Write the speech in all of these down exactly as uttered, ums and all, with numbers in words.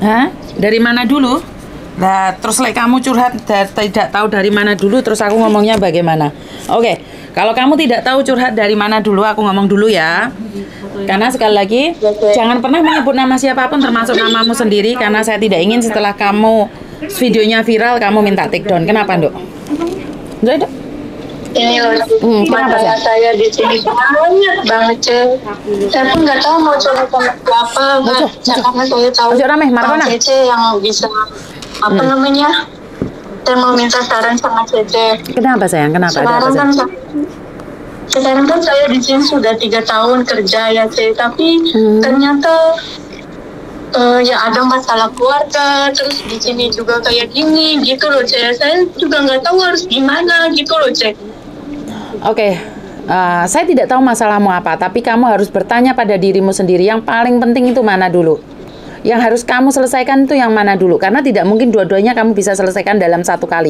Hah? Dari mana dulu? Nah, terus like kamu curhat da tidak tahu dari mana dulu, terus aku ngomongnya bagaimana? Oke, kalau kamu tidak tahu curhat dari mana dulu, aku ngomong dulu ya. Karena sekali lagi, jangan pernah menyebut nama siapapun termasuk namamu sendiri, karena saya tidak ingin setelah kamu videonya viral, kamu minta take down. Kenapa, Dok? Dok? Ini loh, hmm, masalah saya di sini banyak banget, Cek. Saya pun nggak tahu mau coba sama apa, nggak. Karena saya tahu Bang Cece yang bisa, apa hmm. namanya, saya mau minta saran sama Cece. Kenapa sayang? Kenapa? Sekarang ada apa, kan, sekarang kan saya di sini sudah tiga tahun kerja ya, Cek. Tapi hmm. ternyata Uh, ya ada masalah keluarga, terus di sini juga kayak gini gitu loh, Cek. Saya juga nggak tahu harus gimana gitu loh, Cek. Oke, okay. uh, saya tidak tahu masalahmu apa, tapi kamu harus bertanya pada dirimu sendiri. Yang paling penting itu mana dulu? Yang harus kamu selesaikan itu yang mana dulu? Karena tidak mungkin dua-duanya kamu bisa selesaikan dalam satu kali.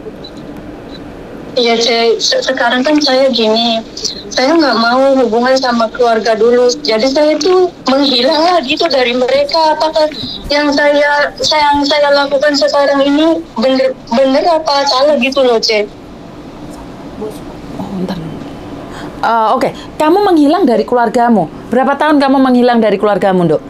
Iya, Cek. Sekarang kan saya gini, saya nggak mau hubungan sama keluarga dulu. Jadi saya tuh menghilang lah gitu dari mereka. Apakah yang saya yang saya lakukan sekarang ini bener bener apa salah gitu loh, Cek? Oh, bentar. Uh, Oke, okay. Kamu menghilang dari keluargamu. Berapa tahun kamu menghilang dari keluargamu, Dok?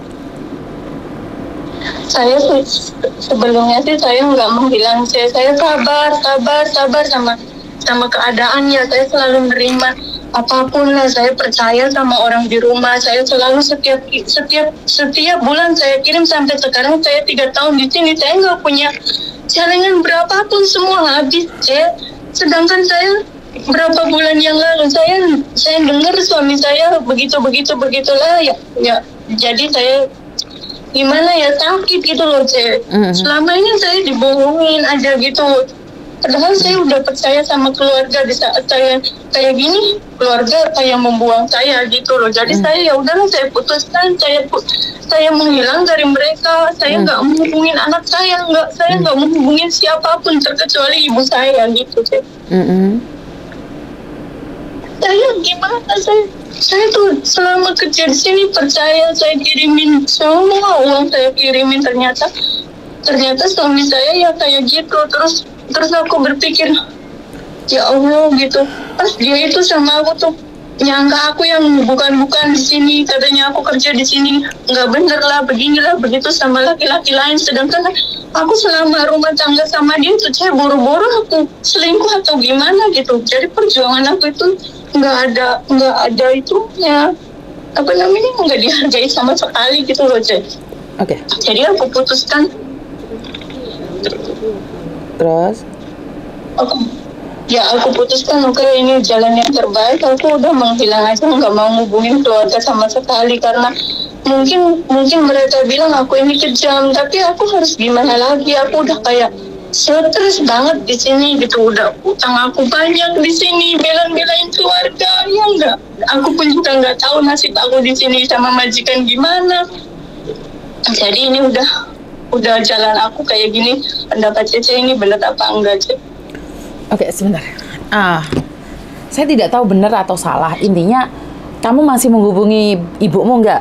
Saya sebelumnya sih saya nggak menghilang, Cek. Saya sabar, sabar, sabar sama sama keadaannya. Saya selalu menerima apapun lah. Saya percaya sama orang di rumah. Saya selalu setiap setiap setiap bulan saya kirim, sampai sekarang saya tiga tahun di sini. Saya nggak punya celengan berapapun, semua habis, Cek. Sedangkan saya berapa bulan yang lalu saya saya dengar suami saya begitu begitu begitulah ya ya. Jadi saya gimana ya, sakit gitu loh, Cek. Mm-hmm. Selama ini saya dibohongin aja gitu. Padahal saya udah percaya sama keluarga. Di saat saya kayak gini, keluarga kayak membuang saya gitu loh. Jadi hmm. saya ya udahlah, saya putuskan, saya saya menghilang dari mereka. Saya nggak hmm. menghubungin anak saya, nggak saya nggak hmm. menghubungin siapapun terkecuali ibu saya gitu. Hmm. Saya gimana? Saya saya tuh selama kerja di sini percaya, saya kirimin semua uang, saya kirimin, ternyata ternyata suami saya ya kayak gitu. Terus Terus aku berpikir, ya Allah gitu. Pas dia itu sama aku tuh nyangka aku yang bukan-bukan di sini, katanya aku kerja di sini nggak bener lah, beginilah begitu sama laki-laki lain. Sedangkan aku selama rumah tangga sama dia tuh saya buru-buru aku selingkuh atau gimana gitu. Jadi perjuangan aku itu nggak ada nggak ada itunya, apa namanya, nggak dihargai sama sekali gitu loh, Cek. Oke. Okay. Jadi aku putuskan. Terus? Aku, ya aku putuskan, oke okay, ini jalan yang terbaik. Aku udah menghilang aja, nggak mau ngubungin keluarga sama sekali. Karena mungkin mungkin mereka bilang aku ini kejam, tapi aku harus gimana lagi? Aku udah kayak stres banget di sini gitu. Udah utang aku banyak di sini, bela-belain keluarga, ya enggak. Aku pun juga nggak tahu nasib aku di sini sama majikan gimana. Jadi ini udah udah jalan aku kayak gini. Pendapat Cece ini benar apa enggak, Cece? Oke, sebentar. Ah, saya tidak tahu benar atau salah. Intinya, kamu masih menghubungi ibumu enggak?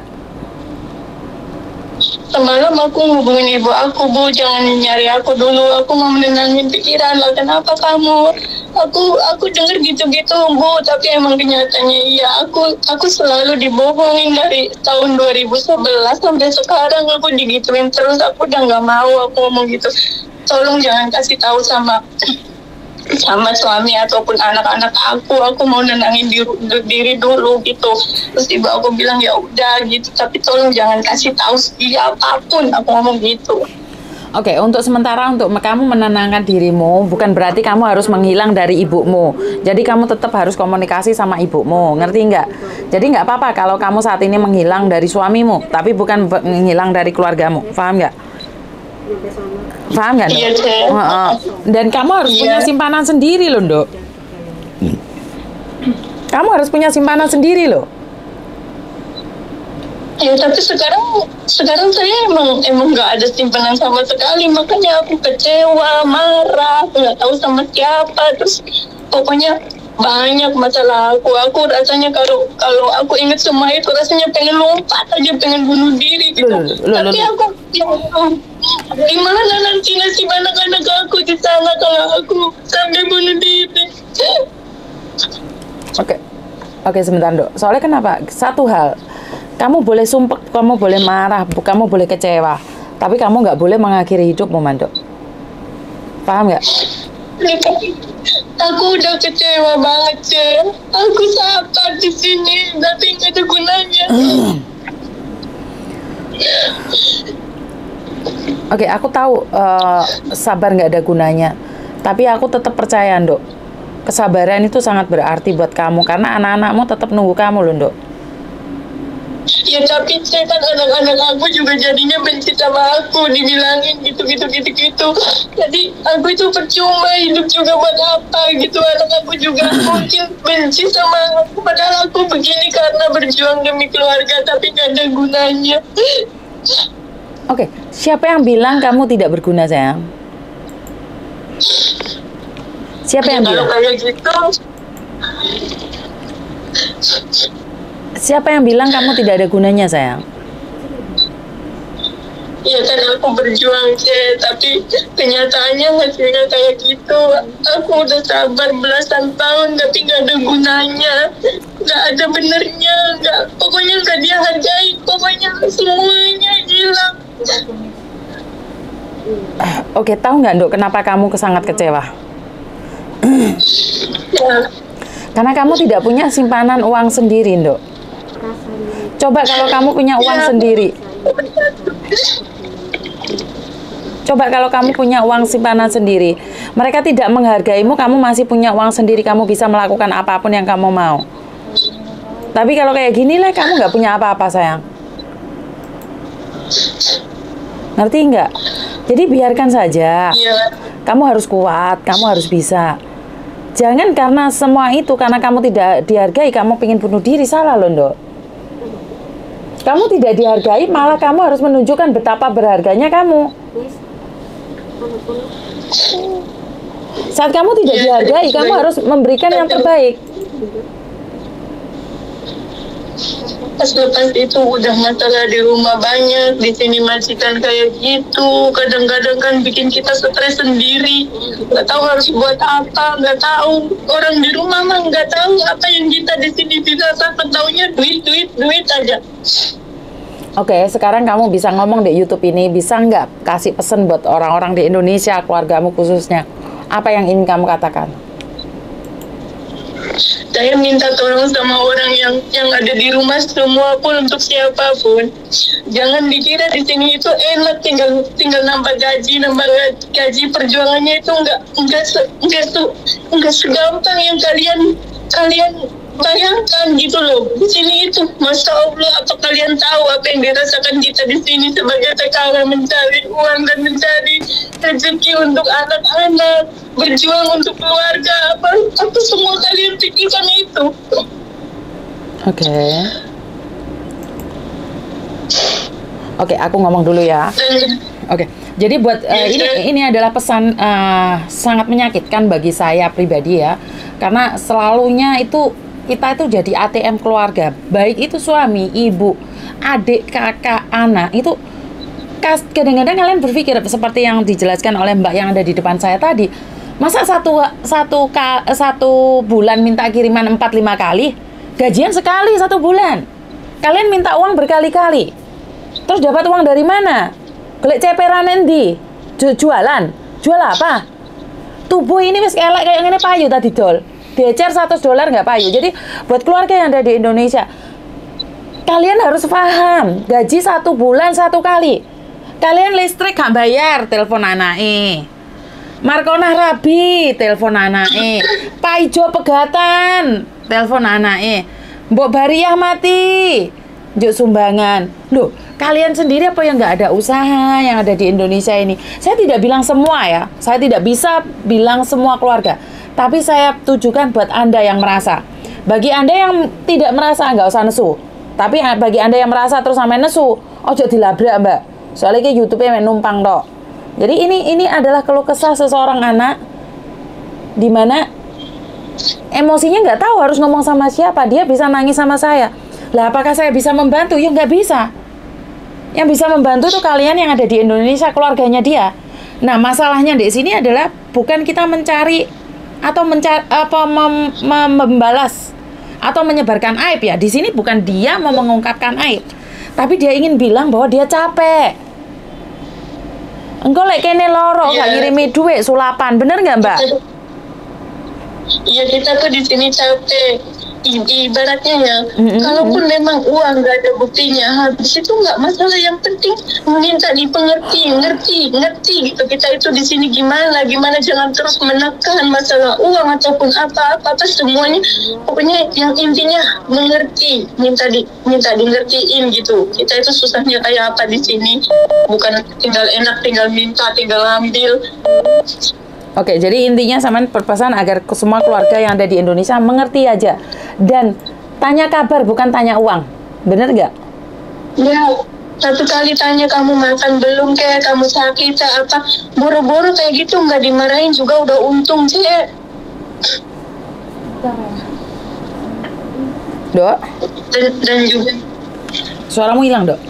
Semalam aku hubungin ibu aku, Bu, jangan nyari aku dulu. Aku mau menenangin pikiran lah. Kenapa kamu? Aku aku dengar gitu-gitu, Bu, tapi emang kenyataannya iya. Aku aku selalu dibohongin dari tahun dua ribu sebelas sampai sekarang. Aku digituin terus. Aku udah nggak mau aku ngomong gitu. Tolong jangan kasih tahu sama sama suami ataupun anak-anak aku. Aku mau nenangin diri, diri dulu gitu. Terus ibu aku bilang ya udah gitu, tapi tolong jangan kasih tahu siapapun. Aku ngomong gitu. Oke, untuk sementara untuk kamu menenangkan dirimu, bukan berarti kamu harus menghilang dari ibumu. Jadi kamu tetap harus komunikasi sama ibumu, ngerti nggak? Jadi nggak apa-apa kalau kamu saat ini menghilang dari suamimu, tapi bukan menghilang dari keluargamu, paham nggak? Paham nggak? Iya, dan kamu harus iya. punya simpanan sendiri loh, Dok. Kamu harus punya simpanan sendiri loh. Ya tapi sekarang sekarang saya emang emang nggak ada simpanan sama sekali, makanya aku kecewa, marah, nggak tahu sama siapa. Terus pokoknya banyak masalah aku. Aku rasanya kalau kalau aku ingat semua itu rasanya pengen lompat aja, pengen bunuh diri gitu. Loh, loh, tapi loh. aku ya, Gimana nanti nasib anak-anak aku di sana kalau aku sampai bunuh diri? Oke, oke sebentar Dok. Soalnya kenapa? Satu hal, kamu boleh sumpah, kamu boleh marah, kamu boleh kecewa, tapi kamu nggak boleh mengakhiri hidupmu, Mandok. Paham nggak? Aku udah kecewa banget, Cek. Aku sabar di sini, tapi nggak ada gunanya. Oke, aku tahu uh, sabar nggak ada gunanya, tapi aku tetap percaya, Dok. Kesabaran itu sangat berarti buat kamu, karena anak-anakmu tetap nunggu kamu loh, Dok. Ya tapi saya kan anak-anak aku juga jadinya benci sama aku, dibilangin gitu-gitu gitu-gitu. Jadi aku itu percuma hidup juga buat apa gitu. Anak aku juga mungkin benci sama aku, padahal aku begini karena berjuang demi keluarga, tapi gak ada gunanya. Oke, siapa yang bilang kamu tidak berguna, sayang? Siapa yang Kalau bilang? kayak gitu, Siapa yang bilang kamu tidak ada gunanya, sayang? ya kan aku berjuang, Cek, tapi kenyataannya hasilnya kayak gitu. Aku udah sabar belasan tahun, tapi gak ada gunanya, gak ada benernya, gak, pokoknya gak dihargai, pokoknya semuanya hilang. Oke, tahu nggak, Dok, kenapa kamu sangat kecewa? Ya. Karena kamu tidak punya simpanan uang sendiri, Dok. Coba kalau kamu punya uang Ya. sendiri. Coba kalau kamu punya uang simpanan sendiri. Mereka tidak menghargaimu, kamu masih punya uang sendiri, kamu bisa melakukan apapun yang kamu mau. Tapi kalau kayak gini lah, kamu nggak punya apa-apa, sayang. Ngerti nggak? Jadi biarkan saja. Ya. Kamu harus kuat, kamu harus bisa. Jangan karena semua itu, karena kamu tidak dihargai, kamu pengen bunuh diri, salah loh, Dok. Kamu tidak dihargai, malah kamu harus menunjukkan betapa berharganya kamu. Saat kamu tidak dihargai, kamu harus memberikan yang terbaik. Pas lepas itu udah masalah di rumah banyak, di sini masih kan kayak gitu. Kadang-kadang kan bikin kita stres sendiri, nggak tahu harus buat apa, nggak tahu. Orang di rumah mah nggak tahu apa yang kita di sini tidak tahu, taunya duit, duit, duit aja. Oke, sekarang kamu bisa ngomong di YouTube ini, bisa nggak kasih pesan buat orang-orang di Indonesia, keluargamu khususnya? Apa yang ingin kamu katakan? Saya minta tolong sama orang yang yang ada di rumah semua pun, untuk siapapun, jangan dikira di sini itu enak, tinggal tinggal nambah gaji, nambah gaji. Perjuangannya itu enggak enggak se, enggak se, enggak segampang yang kalian kalian bayangkan gitu loh. Di sini itu, masya Allah, apa kalian tahu apa yang dirasakan kita di sini sebagai T K W, mencari uang dan mencari rezeki untuk anak-anak, berjuang untuk keluarga, apa apa semua kalian pikirkan itu. Oke. Okay. Oke, okay, aku ngomong dulu ya. Oke. Okay. Jadi buat uh, ini ini adalah pesan uh, sangat menyakitkan bagi saya pribadi ya. Karena selalunya itu kita itu jadi A T M keluarga. Baik itu suami, ibu, adik, kakak, anak. Itu kadang-kadang kalian berpikir seperti yang dijelaskan oleh Mbak yang ada di depan saya tadi. Masa satu satu satu bulan minta kiriman empat lima kali, gajian sekali satu bulan. Kalian minta uang berkali-kali. Terus dapat uang dari mana? Golek ceperan endi? Jualan. Jual apa? Tubuh ini wis elek kayak ngene payu tadi dol. Decer seratus dolar nggak payu. Jadi buat keluarga yang ada di Indonesia, kalian harus paham, gaji satu bulan satu kali. Kalian listrik gak bayar, telepon anake. Markonah rabi, telepon anake. Paijo pegatan, telepon anake. Mbok Bariah mati, njuk sumbangan. Loh, kalian sendiri apa yang nggak ada usaha yang ada di Indonesia ini? Saya tidak bilang semua ya, saya tidak bisa bilang semua keluarga. Tapi saya tujukan buat Anda yang merasa. Bagi Anda yang tidak merasa, nggak usah nesu. Tapi bagi Anda yang merasa terus sampai nesu, ojo dilabrak, Mbak. Soalnya ke YouTube-nya numpang tok. Jadi ini ini adalah keluh kesah seseorang anak, di mana emosinya nggak tahu harus ngomong sama siapa. Dia bisa nangis sama saya. Lah apakah saya bisa membantu? Ya nggak bisa. Yang bisa membantu tuh kalian yang ada di Indonesia, keluarganya dia. Nah, masalahnya di sini adalah bukan kita mencari atau mencari apa mem, mem, membalas atau menyebarkan aib ya. Di sini bukan dia mau mengungkapkan aib, tapi dia ingin bilang bahwa dia capek. Engkau lek kene loro Iya. gak ngirimi duit sulapan, bener nggak Mbak? Iya, kita tuh di sini capek. I- ibaratnya ya, Mm-mm. kalaupun memang uang nggak ada buktinya, habis itu nggak masalah. Yang penting minta dipengerti, ngerti, ngerti gitu. Kita itu di sini gimana, gimana jangan terus menekan masalah uang ataupun apa-apa, apa semuanya. Pokoknya yang intinya mengerti, minta di, minta di ngertiin gitu. Kita itu susahnya kayak apa di sini, bukan tinggal enak, tinggal minta, tinggal ambil. Oke, jadi intinya sama berpesan agar ke semua keluarga yang ada di Indonesia mengerti aja. Dan tanya kabar, bukan tanya uang. Bener nggak? Ya, satu kali tanya kamu makan belum, kayak kamu sakit apa, boro-boro kayak gitu nggak dimarahin juga udah untung, Cek. Dok, Dan, dan juga, suaramu hilang, Dok.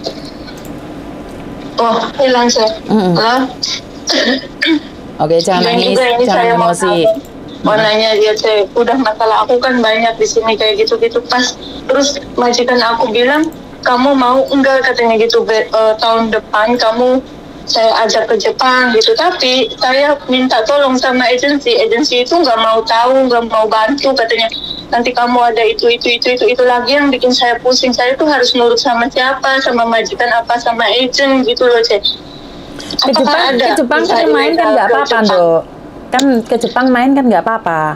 oh hilang saya. Mm-mm. Lah. Oke, jangan Dan nangis, juga ini jangan saya mau emosi. tahu, mau nanya dia, Cek, udah masalah aku kan banyak di sini kayak gitu-gitu pas. Terus majikan aku bilang, kamu mau enggak katanya gitu, be, eh, tahun depan kamu saya ajak ke Jepang gitu. Tapi saya minta tolong sama agensi, agensi itu nggak mau tahu, nggak mau bantu katanya. Nanti kamu ada itu itu itu itu itu lagi yang bikin saya pusing. Saya tuh harus nurut sama siapa, sama majikan apa sama agent gitu loh, Cek. Ke Jepang, ke Jepang kan main kan nggak apa-apa, Dok. Kan ke Jepang main kan nggak apa-apa.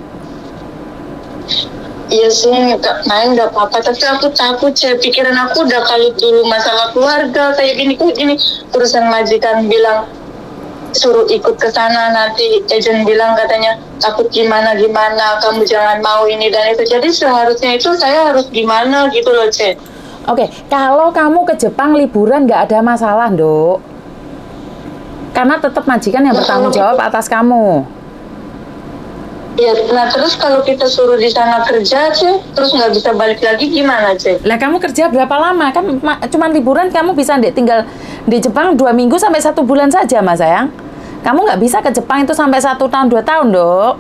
Iya sih, nggak main nggak apa-apa, tapi aku takut, Cek. Pikiran aku udah kalut dulu masalah keluarga kayak gini kayak gini. Terusan majikan bilang suruh ikut ke sana, nanti agent bilang katanya takut gimana gimana, kamu jangan mau ini dan itu. Jadi seharusnya itu saya harus gimana gitu loh, Cek. Oke, kalau kamu ke Jepang liburan nggak ada masalah, Dok. Karena tetap majikan yang bertanggung jawab atas kamu. Ya, nah terus kalau kita suruh di sana kerja, Cek, terus nggak bisa balik lagi gimana, Cek? Lah kamu kerja berapa lama? Kan ma- cuman liburan kamu bisa dek tinggal di Jepang dua minggu sampai satu bulan saja, Mas sayang. Kamu nggak bisa ke Jepang itu sampai satu tahun dua tahun, Dok.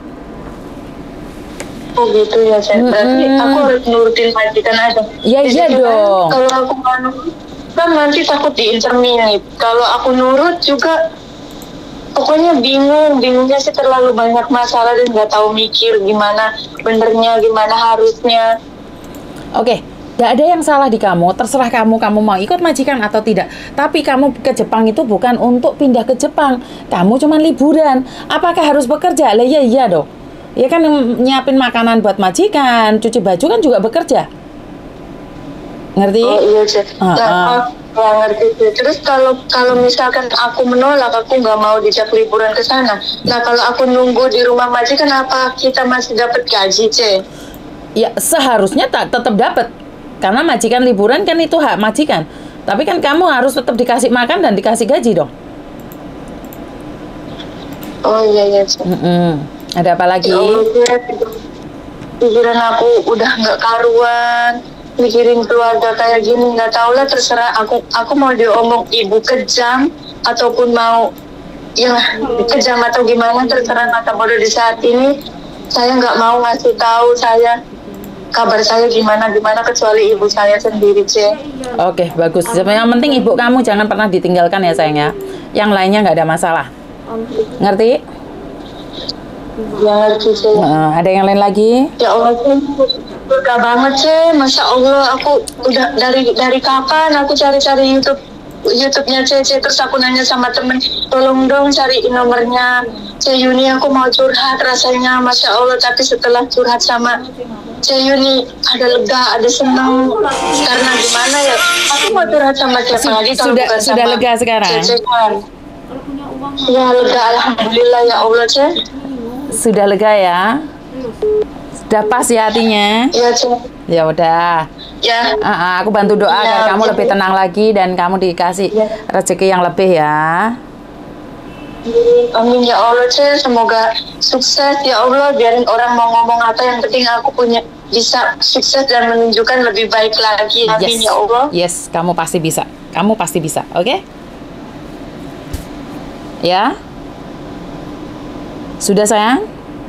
Oh gitu ya, Cek. Berarti Mm-mm. aku harus nurutin majikan aja. Iya, Di iya situ kan, dong. Kalau aku nggak nurut, kan nanti takut diinterminate. Kalau aku nurut juga, pokoknya bingung. Bingungnya sih terlalu banyak masalah dan nggak tahu mikir gimana benernya, gimana harusnya. Oke, nggak ada yang salah di kamu. Terserah kamu, kamu mau ikut majikan atau tidak. Tapi kamu ke Jepang itu bukan untuk pindah ke Jepang. Kamu cuma liburan. Apakah harus bekerja? Lah iya iya dong. Ya kan nyiapin makanan buat majikan, cuci baju kan juga bekerja. Ngerti? Oh iya, Cek. Ah, Nah, ah. aku nggak ngerti, Cek. Terus kalau kalau misalkan aku menolak, aku nggak mau dijak liburan ke sana. Nah kalau aku nunggu di rumah majikan, apa kita masih dapat gaji, Cek? Ya seharusnya tak tetap dapat. Karena majikan liburan kan itu hak majikan. Tapi kan kamu harus tetap dikasih makan dan dikasih gaji dong. Oh iya iya, Cek. Mm-mm. Ada apa lagi? Ya Allah, Cek. Pikiran aku udah nggak karuan. Mikirin keluarga kayak gini, nggak tahu lah, terserah aku. Aku mau diomong ibu kejam ataupun mau ya kejam atau gimana, terserah kata bodoh di saat ini. Saya nggak mau ngasih tahu saya kabar saya gimana gimana kecuali ibu saya sendiri, Cek. Oke, bagus. Yang penting ibu kamu jangan pernah ditinggalkan ya sayang ya. Yang lainnya nggak ada masalah. Ngerti? Ya ngerti, Cek. Nah, ada yang lain lagi? Ya Allah, Cek. Suka banget, Cek. Masya Allah, aku udah dari dari kapan aku cari-cari YouTube YouTube-nya Cece, terus aku nanya sama temen, tolong dong cariin nomornya Ce Yuni, aku mau curhat rasanya, Masya Allah. Tapi setelah curhat sama Ce Yuni, ada lega, ada senang. Karena gimana ya, aku mau curhat sama siapa lagi kalau Sudah bukan sudah sama lega sekarang. Cece kan. Ya lega, Alhamdulillah ya Allah, Ce. Sudah lega ya? Sudah pas ya hatinya? Ya, Ce. Ya udah. Ya. Ah, ah, aku bantu doa Ya, agar kamu ya. lebih tenang lagi dan kamu dikasih Ya. rezeki yang lebih ya. Amin ya Allah, Ce. Semoga sukses ya Allah. Biarin orang mau ngomong apa, yang penting aku punya bisa sukses dan menunjukkan lebih baik lagi. Amin Yes. ya Allah. Yes, kamu pasti bisa. Kamu pasti bisa, oke? Okay? Ya? Sudah sayang?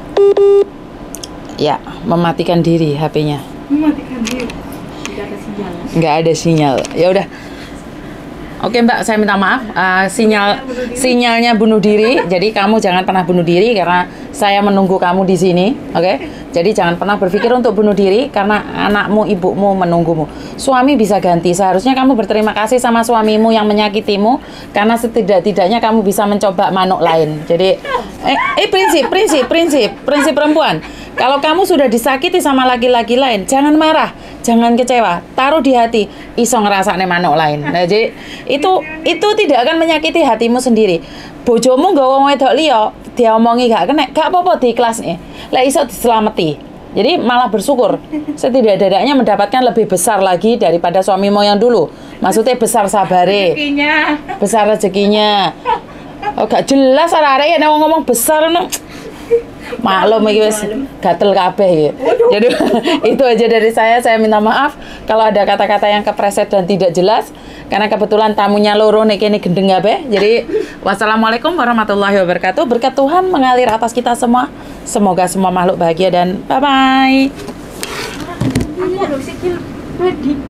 Ya, mematikan diri H P-nya. Mematikan diri. Tidak ada sinyal. Nggak ada sinyal. Ya udah. Oke Mbak, saya minta maaf. Uh, sinyal sinyalnya bunuh diri. Jadi kamu jangan pernah bunuh diri karena saya menunggu kamu di sini. Oke? Okay? Jadi jangan pernah berpikir untuk bunuh diri karena anakmu, ibumu menunggumu. Suami bisa ganti. Seharusnya kamu berterima kasih sama suamimu yang menyakitimu karena setidak-tidaknya kamu bisa mencoba manuk lain. Jadi eh, eh prinsip, prinsip, prinsip, prinsip perempuan. Kalau kamu sudah disakiti sama laki-laki lain, jangan marah, jangan kecewa, taruh di hati, iso ngerasane manuk lain. Nah, jadi itu itu tidak akan menyakiti hatimu sendiri. Bojomu nggawa wong wedok liya, diomongi gak kena, gak apa-apa diikhlasne. Lah iso diselameti. Jadi malah bersyukur. Setidak-tidaknya mendapatkan lebih besar lagi daripada suamimu yang dulu. Maksudnya besar sabare. Rezekinya. Besar rezekinya. Oh gak jelas arek-arek nek ngomong besar no. Maklum iki wis gatel kabeh ya. Jadi itu aja dari saya. Saya minta maaf kalau ada kata-kata yang kepreset dan tidak jelas karena kebetulan tamunya loro nek kene gendeng kabeh. Jadi wassalamualaikum warahmatullahi wabarakatuh. Berkat Tuhan mengalir atas kita semua. Semoga semua makhluk bahagia dan bye bye.